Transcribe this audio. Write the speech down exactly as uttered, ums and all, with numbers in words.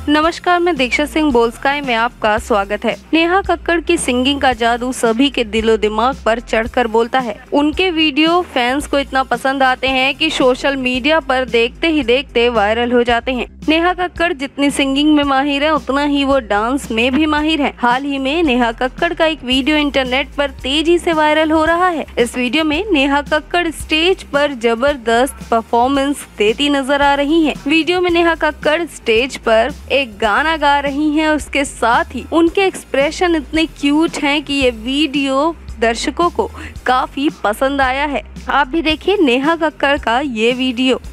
नमस्कार, मैं दीक्षा सिंह बोल्स्काय में आपका स्वागत है। नेहा कक्कड़ की सिंगिंग का जादू सभी के दिलो दिमाग पर चढ़कर बोलता है। उनके वीडियो फैंस को इतना पसंद आते हैं कि सोशल मीडिया पर देखते ही देखते वायरल हो जाते हैं। नेहा कक्कड़ जितनी सिंगिंग में माहिर है, उतना ही वो डांस में भी माहिर है। हाल ही में नेहा कक्कड़ का एक वीडियो इंटरनेट पर तेजी से वायरल हो रहा है। इस वीडियो में नेहा कक्कड़ स्टेज पर जबरदस्त परफॉर्मेंस देती नजर आ रही हैं। वीडियो में नेहा कक्कड़ स्टेज पर एक गाना गा रही हैं, उसके साथ ही उनके एक्सप्रेशन इतने क्यूट हैं कि ये वीडियो दर्शकों को काफी पसंद आया है। आप भी देखिए नेहा कक्कड़ का ये वीडियो।